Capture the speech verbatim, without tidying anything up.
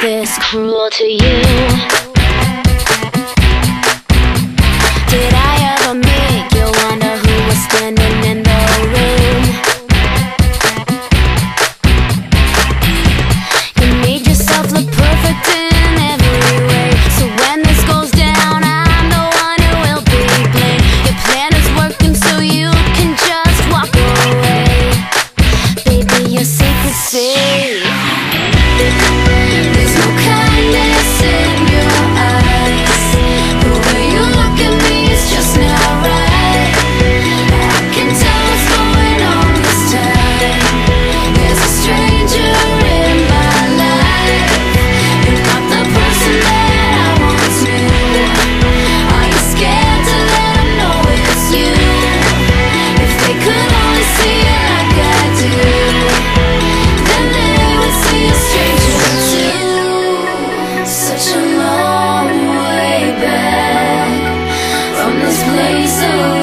this cruel to you? Did I ever make you wonder who was standing in the room? You made yourself look perfect in every way, so when this goes down, I'm the one who will be blamed. Your plan is working, so you can just walk away. Baby, you're safe to say. There's no kindness in your eyes. The way you look at me is just not right. I can tell what's going on this time. There's a stranger in my life. You're not the person that I once knew. Are you scared to let them know it's you? If they could only see you like I do, then they would see a stranger too. Such a long way back from this place of